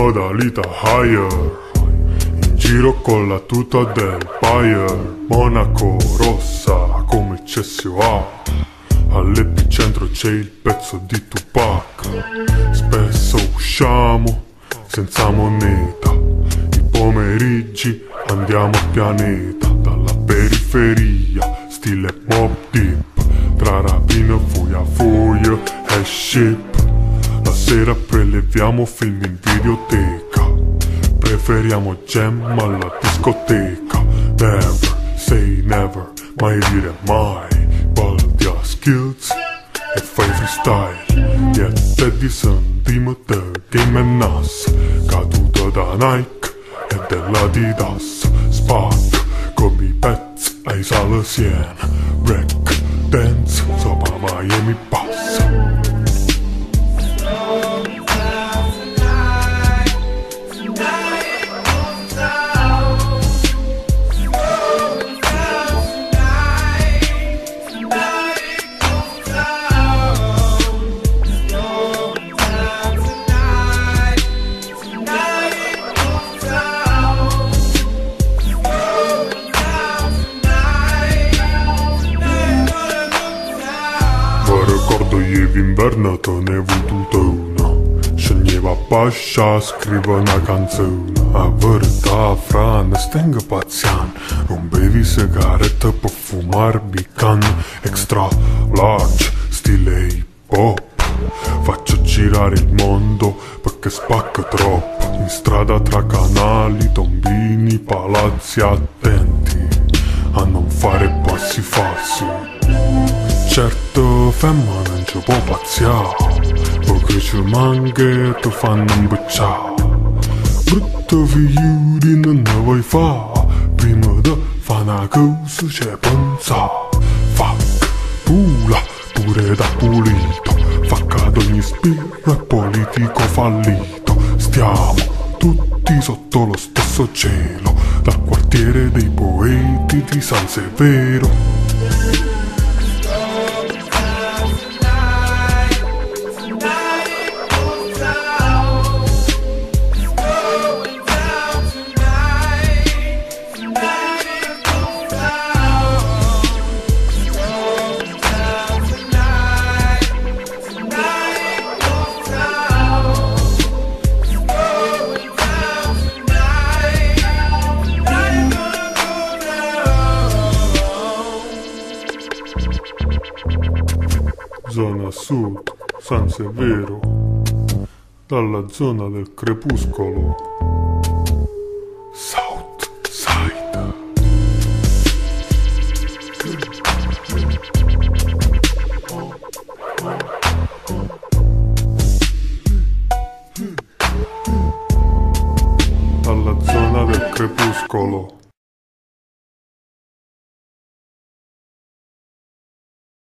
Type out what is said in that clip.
modalità higher, in giro con la tuta del Bayern. Monaco rossa come CSA, all'epicentro c'è il pezzo di Tupac. Spesso usciamo senza moneta, i pomeriggi andiamo a pianeta. Dalla periferia, stile Mobb Deep, tra rapine, fuia fuia e ship. La sera preleviamo film in videoteca, preferiamo jam alla discoteca. Never say never, mai dire mai. Baldi a skills e fai freestyle. Ieri sentim the game e nas, caduto da Nike e dell'Adidas. Spac come i pezzi ai Salesien, break dance sopra Miami Pass. Ricordo ieri inverno te ne ho avuto una, sceglieva pascia, scrivo una canzone. A verità fra ne stengo pazzian, rompevi sigarette per fumar bican. Extra large, stile hip hop, faccio girare il mondo perché spacco troppo. In strada tra canali, tombini, palazzi, attenti a non fare passi falsi. Certo femma non ci può pazziare, perché ci manca e ti fanno imbecciare. Brutto figliuri non ne vuoi fare, prima di fare una cosa c'è pensare. Fuck, pula, pure da pulito, fa cado ogni spiro è politico fallito. Stiamo tutti sotto lo stesso cielo, dal quartiere dei poeti di San Severo. Zona sud, San Severo, dalla zona del crepuscolo, South Side. Dalla zona del crepuscolo.